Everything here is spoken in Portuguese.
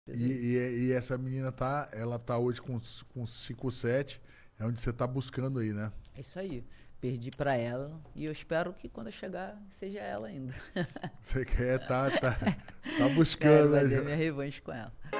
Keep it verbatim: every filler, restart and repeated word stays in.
E, e, e essa menina tá, ela tá hoje com, com cinco sete, é onde você tá buscando aí, né? É isso aí. Perdi pra ela e eu espero que quando eu chegar seja ela ainda. Você quer, tá, tá, tá Quero buscando, fazer né? minha revanche com ela.